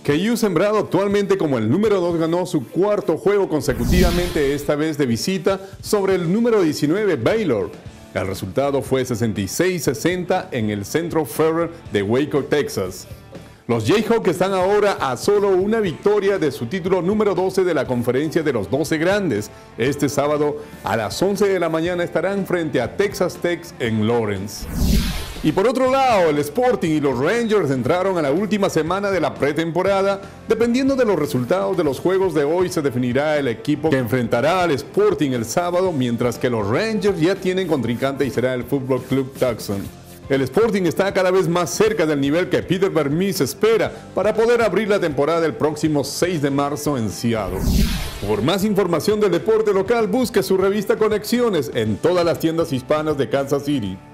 KU, sembrado actualmente como el número 2, ganó su cuarto juego consecutivamente, esta vez de visita sobre el número 19 Baylor. El resultado fue 66-60 en el Central Fair de Waco, Texas. Los Jayhawks están ahora a solo una victoria de su título número 12 de la conferencia de los 12 grandes. Este sábado a las 11 de la mañana estarán frente a Texas Tech en Lawrence. Y por otro lado, el Sporting y los Rangers entraron a la última semana de la pretemporada. Dependiendo de los resultados de los juegos de hoy, se definirá el equipo que enfrentará al Sporting el sábado, mientras que los Rangers ya tienen contrincante y será el Football Club Tucson. El Sporting está cada vez más cerca del nivel que Peter Vermes espera para poder abrir la temporada el próximo 6 de marzo en Seattle. Por más información del deporte local, busque su revista Conexiones en todas las tiendas hispanas de Kansas City.